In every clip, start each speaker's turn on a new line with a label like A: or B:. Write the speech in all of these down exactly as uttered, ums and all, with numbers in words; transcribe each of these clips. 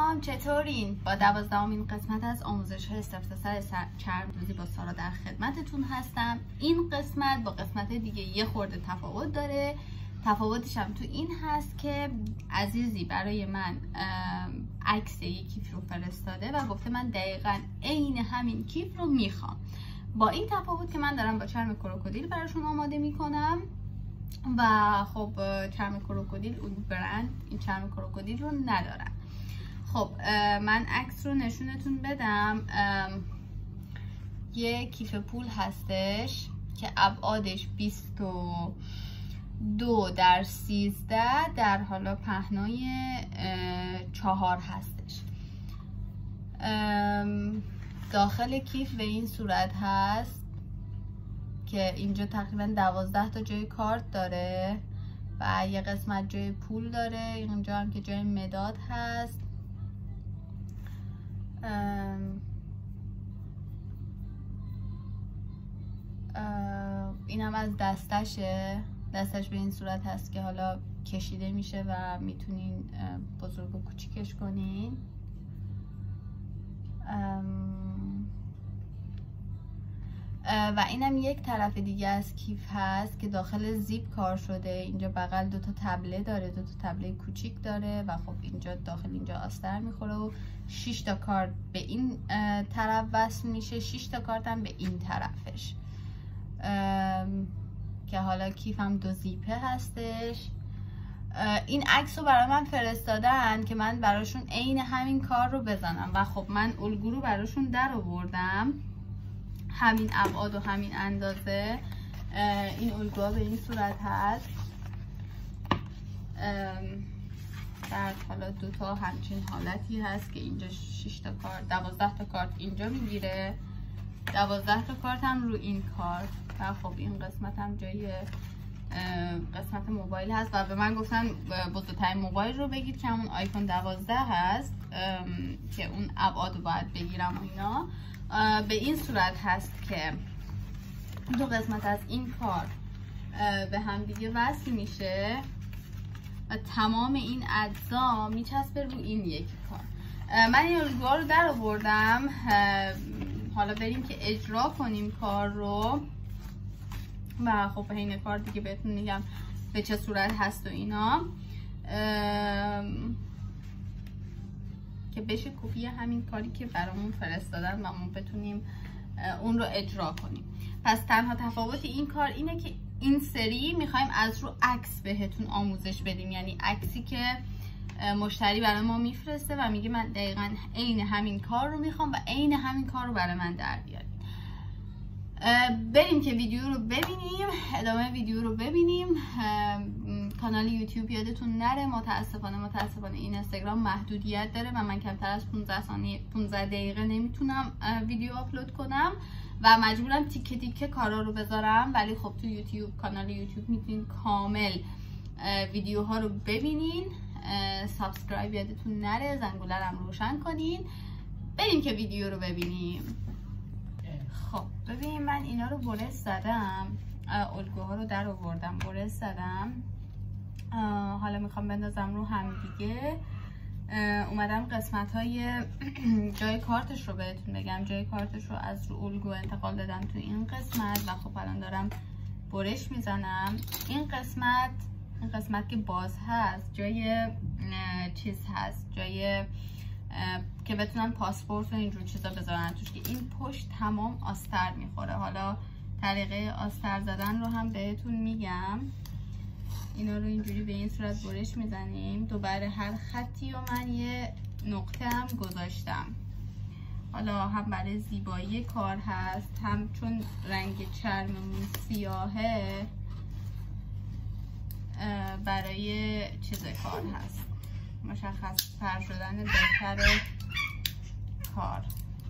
A: سلام، چطورین؟ با دوازدهمین قسمت از آموزش های استفسار چرمدوزی با سارا در خدمتتون هستم. این قسمت با قسمت دیگه یه خورده تفاوت داره. تفاوتش هم تو این هست که عزیزی برای من عکس یک کیف رو فرستاده و گفته من دقیقاً عین همین کیف رو میخوام. با این تفاوت که من دارم با چرم کروکودیل براشون آماده میکنم و خب چرم کروکودیل اون برند این چرم کروکودیل رو ندارن. خب من عکس رو نشونتون بدم. یه کیف پول هستش که ابعادش بیست و دو در سیزده در حالا پهنای چهار هستش. داخل کیف به این صورت هست که اینجا تقریبا دوازده تا جای کارت داره و یه قسمت جای پول داره. اینجا هم که جای مداد هست. این هم از دستشه. دستش به این صورت هست که حالا کشیده میشه و میتونین بزرگ و کوچیکش کنین. و اینم یک طرف دیگه از کیف هست که داخل زیپ کار شده. اینجا بغل دو تا تبله داره، دو تا تبله کوچیک داره و خب اینجا داخل اینجا آستر میخوره و شش تا کارت به این طرف وصل میشه، شش تا کارت هم به این طرفش که حالا کیف هم دو زیپه هستش. این عکس رو برای من فرستادن که من براشون عین همین کار رو بزنم و خب من الگو رو براشون در آوردم، همین ابعاد و همین اندازه. این الگوها به این صورت هست. در حالا دوتا همچین حالتی هست که اینجا شش تا کارت، دوازده تا کارت اینجا میگیره، دوازده تا کارت هم رو این کارت و خب این قسمت هم جای قسمت موبایل هست و به من گفتن بزرگترین موبایل رو بگیر که همون آیفون دوازده هست که اون ابعاد رو باید بگیرم و اینا. به این صورت هست که دو قسمت از این کار به هم دیگه وصل میشه و تمام این اجزا میچسبه رو این یکی کار. من این الگوها رو در آوردم. حالا بریم که اجرا کنیم کار رو و خب حین کار دیگه بهتون میگم به چه صورت هست و اینا که بشه کپی همین کاری که برامون فرستادن و ما بتونیم اون رو اجرا کنیم. پس تنها تفاوت این کار اینه که این سری میخوایم از رو عکس بهتون آموزش بدیم، یعنی عکسی که مشتری برای ما میفرسته و میگه من دقیقاً عین همین کار رو میخوام و عین همین کار رو برای من در بیارید. بریم که ویدیو رو ببینیم، ادامه ویدیو رو ببینیم. کانال یوتیوب یادتون نره، متاسفانه متاسفانه این اینستاگرام محدودیت داره و من کمتر از پانزده ثانیه پانزده دقیقه نمیتونم ویدیو آپلود کنم و مجبورم تیکه تیکه کارا رو بذارم. ولی خب تو یوتیوب، کانال یوتیوب میتونین کامل ویدیوها رو ببینین. سابسکرایب یادتون نره، زنگوله رو روشن کنین. بریم که ویدیو رو ببینیم. خب ببینیم من اینا رو برس زدم، الگوها رو در آوردم برس زدم. حالا میخوام بندازم رو هم دیگه. اومدم قسمت های جای کارتش رو بهتون بگم. جای کارتش رو از رو الگو انتقال دادم تو این قسمت و خب الان دارم برش میزنم. این قسمت این قسمت که باز هست جای چیز هست، جای که بتونن پاسپورت و اینجور چیزا بذارن توش که این پشت تمام آستر میخوره. حالا طریقه آستر زدن رو هم بهتون میگم. اینا رو اینجوری به این صورت برش میزنیم. دوباره هر خطی و من یه نقطه هم گذاشتم. حالا هم برای زیبایی کار هست، هم چون رنگ چرممون سیاهه برای چیز کار هست، مشخص تر شدن بهتر کار.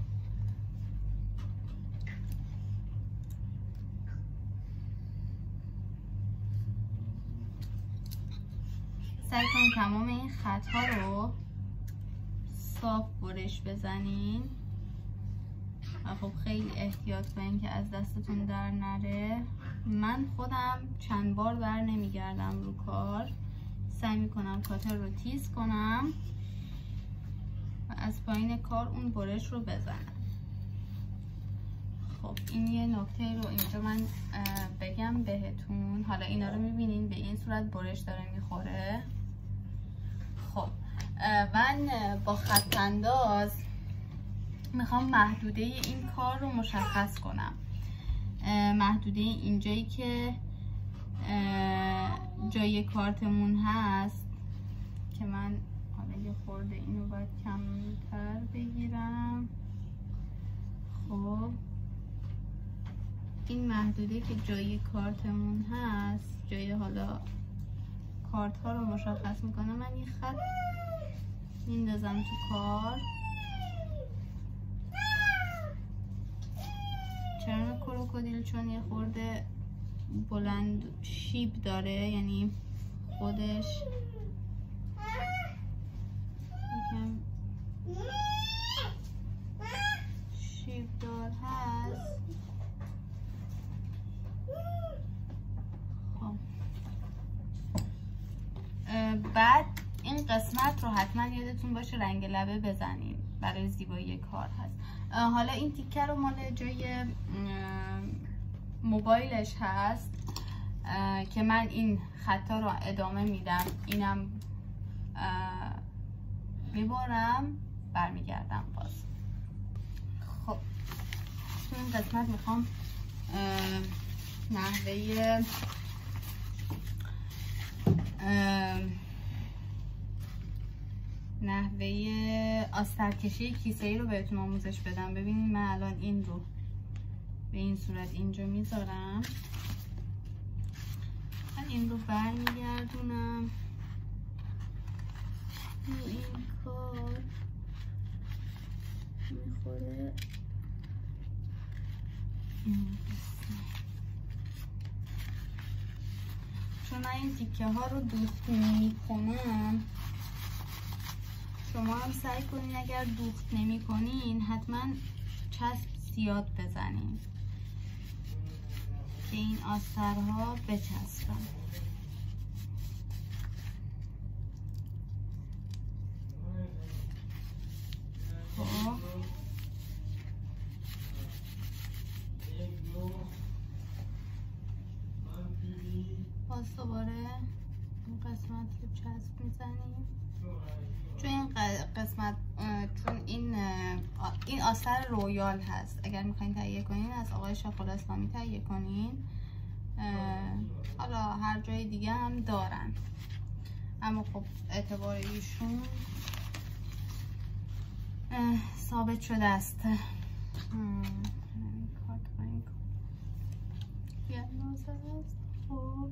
A: سعی کنید تمام این خط ها رو صاف برش بزنین و خب خیلی احتیاط کنین که از دستتون در نره. من خودم چند بار بر نمیگردم رو کار، سعی میکنم کاتر رو تیز کنم از پایین کار اون برش رو بزنم. خب این یه نکته رو اینجا من بگم بهتون. حالا اینا رو میبینین به این صورت برش داره میخوره. خب من با خط انداز میخوام محدوده این کار رو مشخص کنم. محدوده اینجایی که جای کارتمون هست که من حالا یه خورده اینو باید کمتر بگیرم. خب این محدوده که جای کارتمون هست، جای حالا کارت ها رو مشخص میکنه. من یه خط میندازم تو کار. چرا کروکودیل؟ چون یه خورده بلند شیب داره، یعنی خودش یکم شیب دار هست. خب بعد این قسمت رو حتما یادتون باشه رنگ لبه بزنین، برای زیبایی کار هست. حالا این تیکه رو مال جای موبایلش هست که من این خطا رو ادامه میدم، اینم میبارم برمیگردم باز. خب تو این قسمت میخوام نحوه نحوه آسترکشی کیسه ای رو بهتون آموزش بدم. ببینید من الان این رو به این صورت اینجا میذارم، من این رو برمیگردونم این کار میخوره. چون من این تیکه ها رو دوخت نمی کنم، شما هم سعی کنین اگر دوخت نمی کنین حتما چسب زیاد بزنین که این آسترها بچسبن. خب باز دوباره این قسمت رو چسب میزنیم. چون این قسمت چون این این آستر رویال هست، اگر میخواین تهیه کنین از آقای شاخ الاسلامی تهیه کنین. حالا هر جای دیگه هم دارن، اما خب اعتبار ایشون ثابت شده است. خب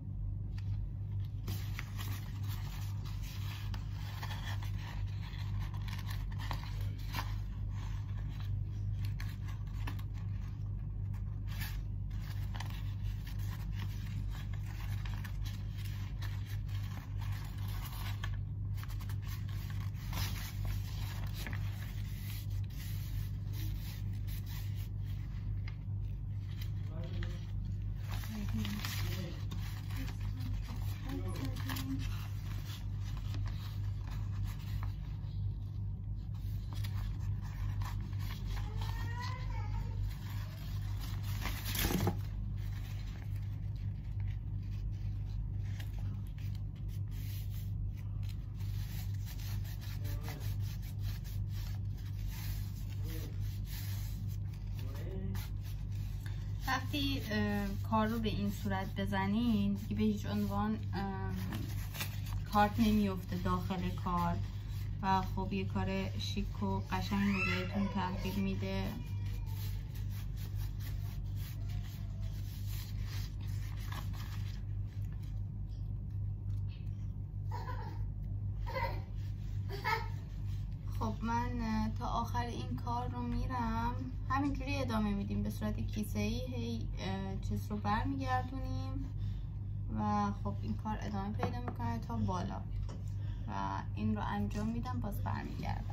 A: وقتی کار رو به این صورت بزنین دیگه به هیچ عنوان کارت نمیفته داخل کار و خب یه کار شیک و قشنگ رو بهتون تحویل میده. خب من تا آخر این کار رو میرم، همینجوری ادامه میدیم به صورت کیسه ای، هی چیز رو برمیگردونیم و خب این کار ادامه پیدا میکنه تا بالا و این رو انجام میدم باز برمیگردم.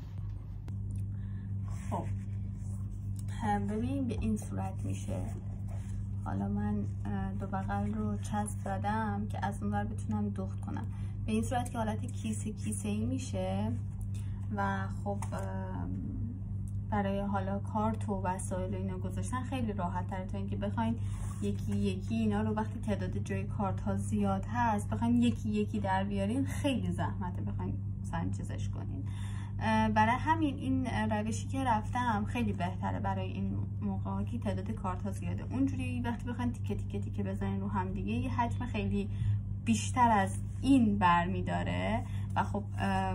A: خب ببین به این صورت میشه. حالا من دو بغل رو چسب زدم که از اون ور بتونم دوخت کنم. به این صورت که حالت کیسه کیسه ای میشه. و خب برای حالا کارت و وسایل و اینا گذاشتن خیلی راحت تره تا اینکه بخواین یکی یکی اینا رو وقتی تعداد جای کارت ها زیاد هست بخواین یکی یکی در بیارین خیلی زحمته، بخواین مثلا چیزش کنین. برای همین این روشی که رفتم خیلی بهتره برای این موقع که تعداد کارت ها زیاده. اونجوری وقتی بخواین تیکه تیکه تیکه بزنین رو هم دیگه یه حجم خیلی بیشتر از این برمیداره و خب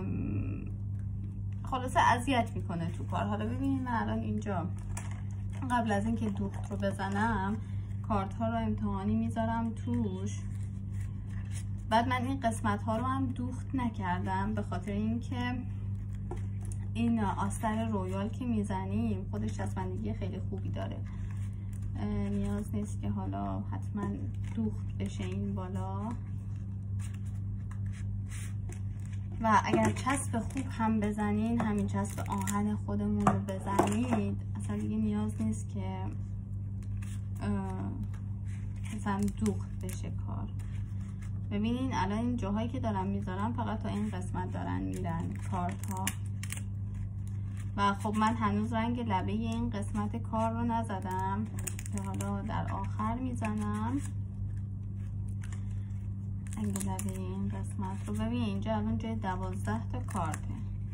A: خلاصه اذیت میکنه تو کار. حالا ببینید من الان اینجا قبل از اینکه دوخت رو بزنم کارت ها رو امتحانی میذارم توش. بعد من این قسمت ها رو هم دوخت نکردم به خاطر اینکه این آستر رویال که میزنیم خودش چسبندگی خیلی خوبی داره، نیاز نیست که حالا حتما دوخت بشه این بالا. و اگر چسب خوب هم بزنین، همین چسب آهن خودمون رو بزنید، اصلا دیگه نیاز نیست که مثلا دوخت بشه کار. ببینین الان این جاهایی که دارم میذارم فقط تا این قسمت دارن میرن کارت ها و خب من هنوز رنگ لبه این قسمت کار رو نزدم که حالا در آخر میزنم رنگ لبه این قسمت رو. ببین اینجا الان جای دوازده تا کارته.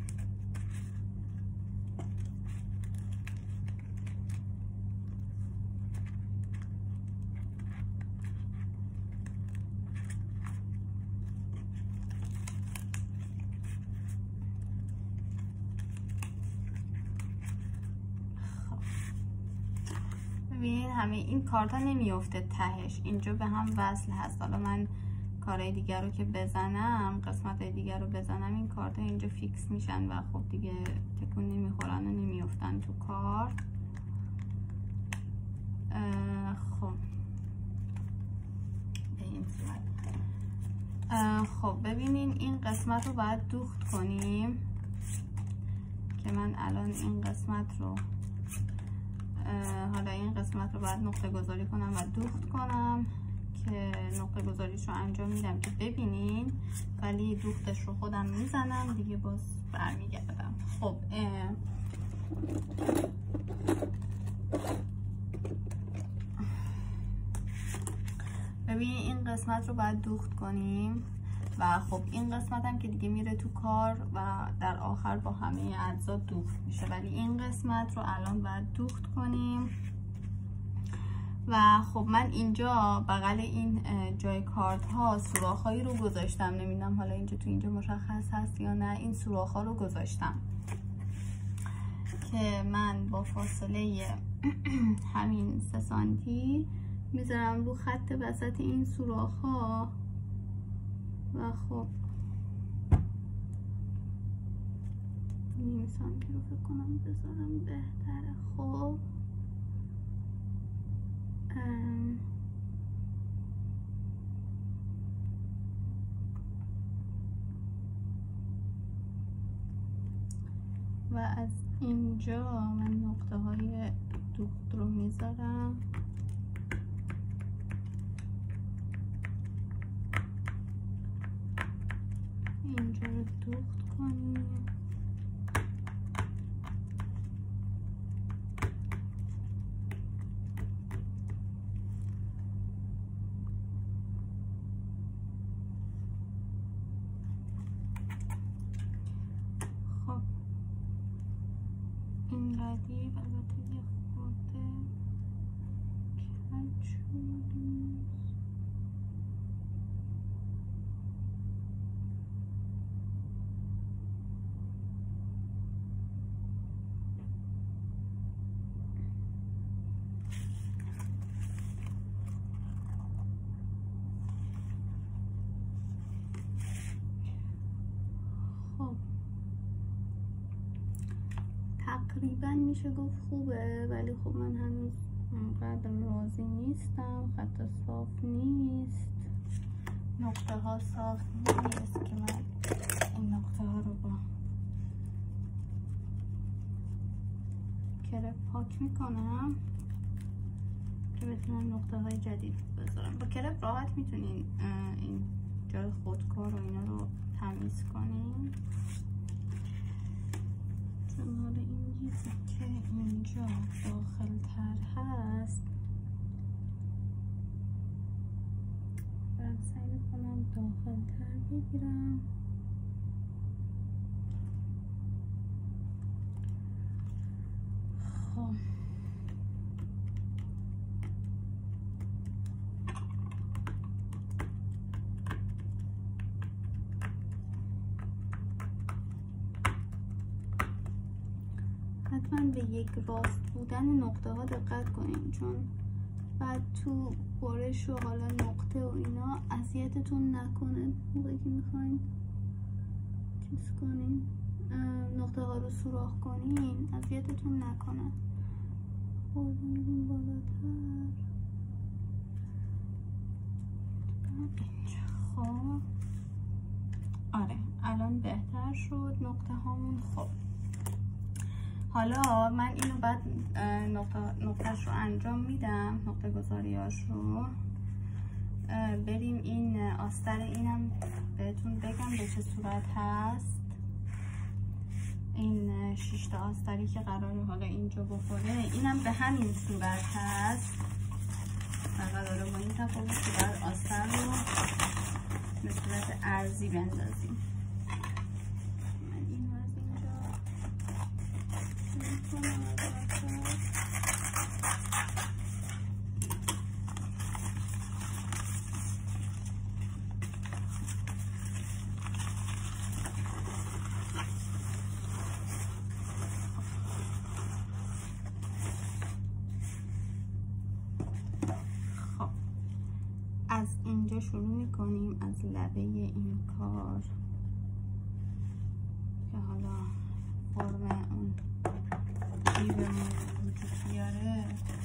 A: ببینید همه این کارت ها نمیفته تهش، اینجا به هم وصل هست. حالا من کارهای دیگر رو که بزنم، قسمت های دیگر رو بزنم، این کارت ها اینجا فیکس میشن و خب دیگه تکون نمیخورن و نمیفتن تو کار. خب به این صورت. خب ببینین این قسمت رو باید دوخت کنیم که من الان این قسمت رو حالا این قسمت رو باید نقطه گذاری کنم و دوخت کنم که نقطه گذاریش رو انجام میدم که ببینین، ولی دوختش رو خودم میزنم دیگه باز برمیگردم. خب ببینین این قسمت رو باید دوخت کنیم و خب این قسمت هم که دیگه میره تو کار و در آخر با همه اجزا دوخت میشه، ولی این قسمت رو الان باید دوخت کنیم. و خب من اینجا بغل این جای کارت ها سوراخ هایی رو گذاشتم، نمیدونم حالا اینجا تو اینجا مشخص هست یا نه، این سوراخ ها رو گذاشتم که من با فاصله همین سه سانتی میذارم رو خط وسط این سوراخ ها و خب نیم سانتی رو فکر کنم بذارم بهتره. خب ام. و از اینجا من نقطه های دوخت رو میذارم اینجا رو دوخت کنیم. خب این ردیف البته یه خورده کج شد. تقریبا میشه گفت خوبه، ولی خب من هنوز اونقدر راضی نیستم. خط صاف نیست، نقطه ها صاف نیست که من این نقطه ها رو با کرپ پاک میکنم که بتونم نقطه های جدید بذارم. با کرپ راحت میتونین این جای خودکار و اینا رو تمیز کنین. چیزی که اینجا داخل تر هست برم سعی میکنم داخل تر بگیرم. خب حتما به یک راست بودن نقطه ها دقت کنین، چون بعد تو برش و حالا نقطه و اینا اذیتتون نکنه موقعی که میخواین چیز کنین، نقطه ها رو سوراخ کنین اذیتتون نکنه. خب میریم بالاتر اینجا. خب آره الان بهتر شد نقطه هامون. خب حالا من اینو بعد نقطه نقطهش رو انجام میدم، نقطه گذاریاش رو. بریم این آستر اینم بهتون بگم به چه صورت هست. این شش تا آستری که قراره حالا اینجا بخوره اینم به همین صورت هست و قراره با این تفاوت که باید آستر رو به صورت ارزی بندازیم. من اینو از اینجا از اینجا شروع میکنیم، از لبه این کار که حالا فرم اون جیبمون وجود بیاره.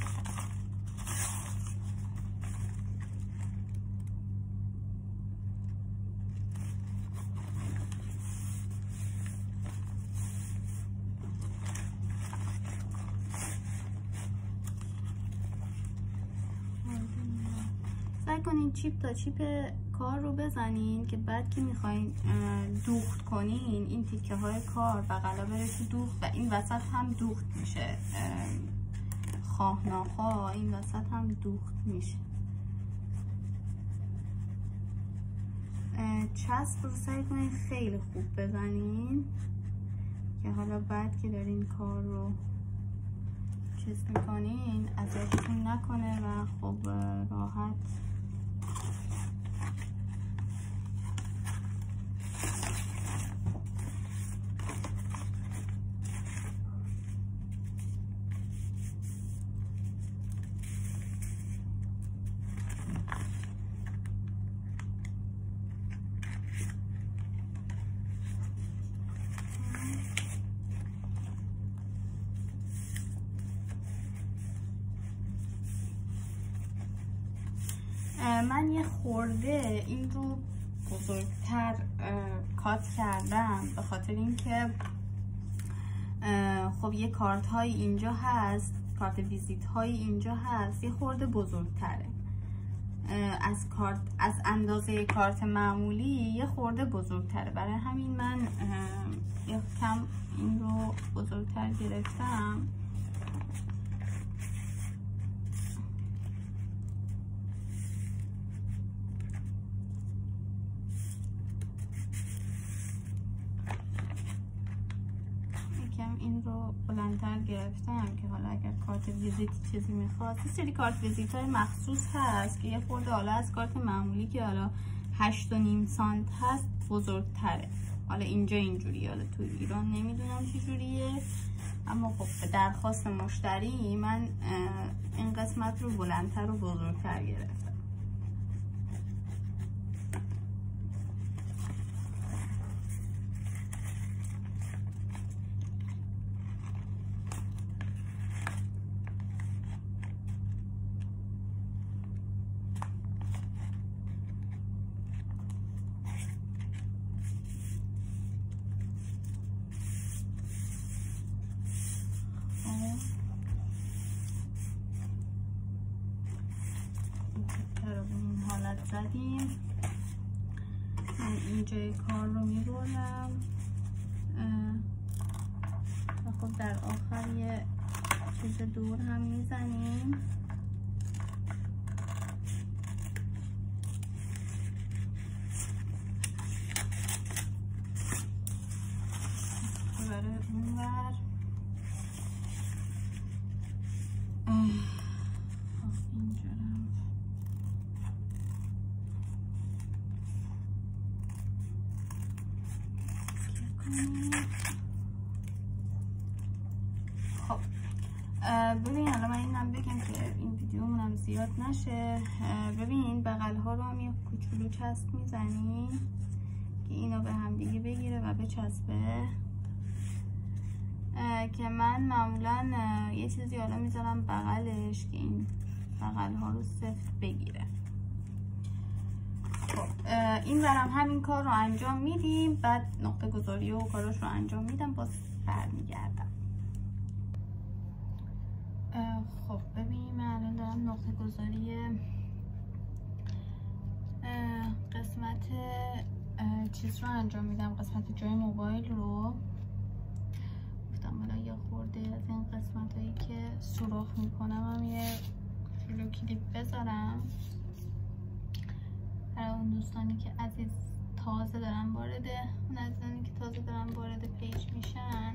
A: سعی کنین چیپ تا چیپ کار رو بزنین که بعد که میخواین دوخت کنین این تیکه های کار بغلا بره تو دوخت و این وسط هم دوخت میشه، خواه ناخواه این وسط هم دوخت میشه. چسب رو سعی کنین خیلی خوب بزنین که حالا بعد که دارین کار رو چیز میکنین اذیتتون نکنه و خب راحت من یه خورده این رو بزرگتر کات کردم به خاطر اینکه خب یه کارت های اینجا هست، کارت ویزیت های اینجا هست یه خورده بزرگتره از کارت، از اندازه کارت معمولی یه خورده بزرگتره، برای همین من یه کم این رو بزرگتر گرفتم. این رو بلندتر گرفتم که حالا اگر کارت ویزیت چیزی میخواد، یه سری کارت ویزیت های مخصوص هست که یه خورده حالا از کارت معمولی که حالا هشت و نیم سانت هست بزرگتره. حالا اینجا اینجوریه، حالا تو ایران نمیدونم چه جوریه، اما خب به درخواست مشتری من این قسمت رو بلندتر و بزرگتر گرفتم. زدیم. من اینجای کار رو میبرم تا خب در آخر یه چیز دور هم میزنیم. برای اون ور خب ببین حالا من اینم بگم که این ویدیومونم زیاد نشه. ببین بغل ها رو هم یه کوچولو چسب میزنیم که اینو به هم دیگه بگیره و بچسبه، که من معمولا یه چیزی حالا میذارم بغلش که این بغل ها رو سفت بگیره. خب این برم همین کار رو انجام میدیم، بعد نقطه گذاری و کاراش رو انجام میدم، باز برمیگردم. خب ببین من الان دارم نقطه گذاری قسمت چیز رو انجام میدم، قسمت جای موبایل رو. گفتم حالا یه خورده از این قسمت هایی که سوراخ میکنم هم یه کوچولو کلیپ بذارم برای اون دوستانی که عزیز تازه دارن وارد اون عزیزانی که تازه دارن وارد پیج میشن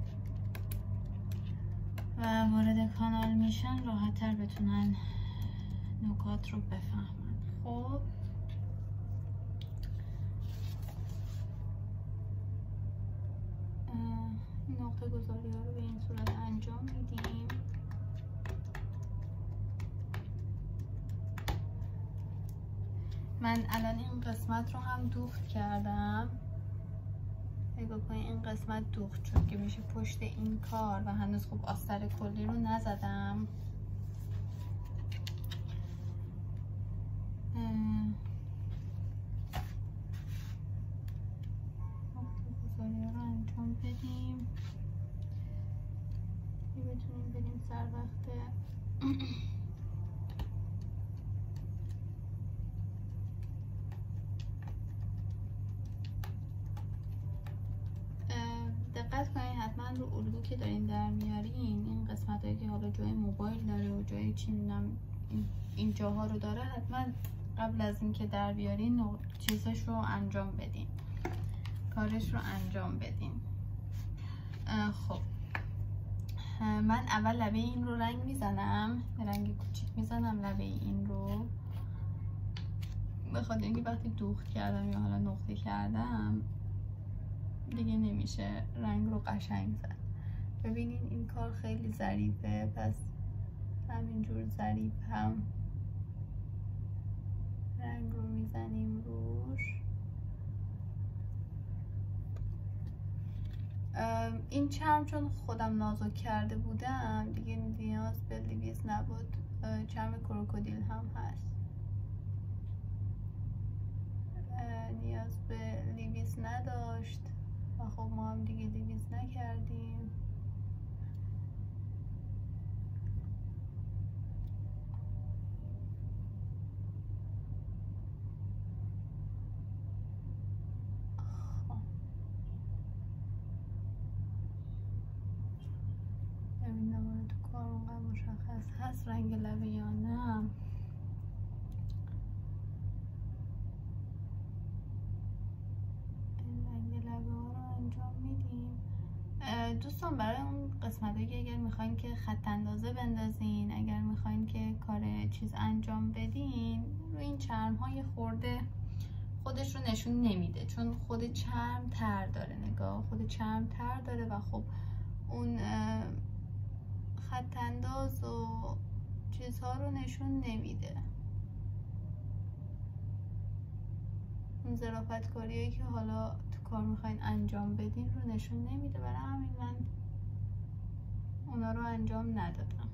A: و وارد کانال میشن راحت‌تر بتونن نکات رو بفهمن. خب نقطه گذاری ها رو به این صورت انجام میدیم. من الان این قسمت رو هم دوخت کردم. نگاه کنید این قسمت دوخت چون که میشه پشت این کار و هنوز خوب آستر کلی رو نزدم. نقطه گذاری رو انجام بدیم که بتونیم بریم سر وقت دقت کنید حتما رو الگو که دارین در میارین این قسمت هایی که حالا جای موبایل داره و جای چینم این جاها رو داره، حتما قبل از اینکه در بیارین چیزش رو انجام بدین، کارش رو انجام بدین. خب من اول لبه این رو رنگ میزنم، رنگ کوچیک میزنم لبه این رو، بخاطر اینکه وقتی دوخت کردم یا حالا نقطه کردم دیگه نمیشه رنگ رو قشنگ زد. ببینین این کار خیلی ظریفه، پس همینجور ظریف هم رنگ رو میزنیم روش. این چرم چون خودم نازک کرده بودم دیگه نیاز به لیویز نبود، چرم کروکودیل هم هست، نیاز به لیویز نداشت و خب ما هم دیگه لیویز نکردیم. ببینم تو کار اونقدر مشخص هست رنگ لبه یا نه. دوستان برای اون قسمت هایی که اگر میخواین که خط اندازه بندازین، اگر میخواین که کار چیز انجام بدین، روی این چرم های خورده خودش رو نشون نمیده چون خود چرم تر داره، نگاه خود چرم تر داره و خب اون خط انداز و چیزها رو نشون نمیده. اون ظرافت کاریایی که حالا تو کار میخواین انجام بدین رو نشون نمیده، برای همین من اونا رو انجام ندادم.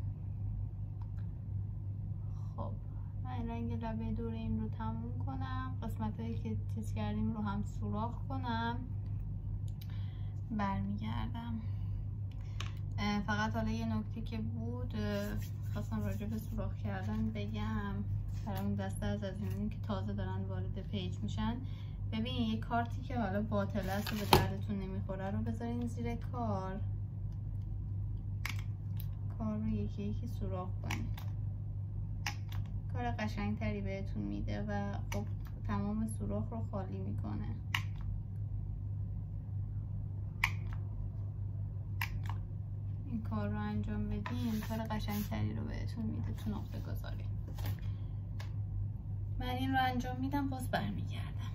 A: خب من رنگ لبه دور این رو تموم کنم، قسمت هایی که تیز کردیم رو هم سوراخ کنم، برمیگردم. فقط حالا یه نکته که بود خواستم راجع به سوراخ کردن بگم برای اون دسته از عزیزانی که تازه دارن وارد پیج میشن. ببین یه کارتی که حالا باطل است و به دردتون نمیخوره رو بذارین زیر کار کار رو یکی یکی سوراخ کنید. کار قشنگتری بهتون میده و خب تمام سوراخ رو خالی میکنه. این کار رو انجام بدین کار قشنگتری رو بهتون میده تو نقطه گذاری. من این رو انجام میدم باز برمیگردم.